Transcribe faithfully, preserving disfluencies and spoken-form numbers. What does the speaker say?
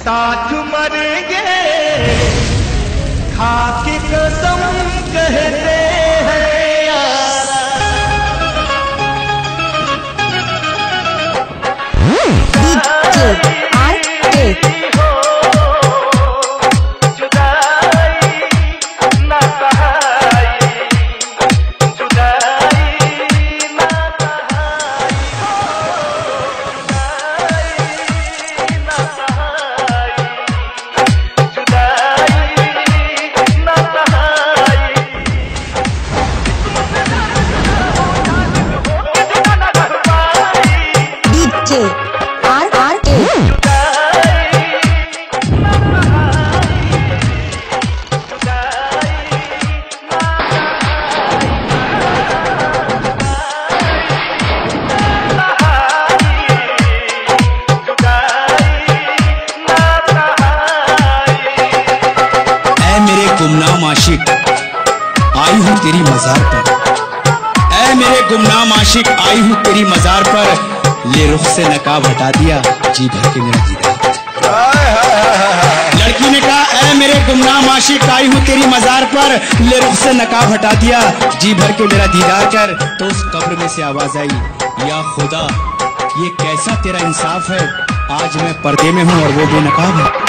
साथ मरेंगे खा के कसम कहते हैं यार। गुमनाम आशिक आई हूँ तेरी मजार पर, ऐ मेरे गुमनाम आशिक आई हूँ तेरी मजार पर, ले रुख से नकाब हटा दिया जी भर के मेरा दीदार। लड़की ने कहा ऐ मेरे गुमनाम आशिक आई हूँ तेरी मजार पर, ले रुख से नकाब हटा दिया जी भर के मेरा दीदार कर। तो उस कब्र में से आवाज आई, या खुदा ये कैसा तेरा इंसाफ है, आज मैं पर्दे में हूँ और वो बेनकाब है।